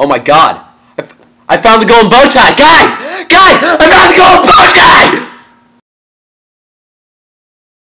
Oh my god. I found the golden bow tie! Guys! Guys! I found the golden bow tie!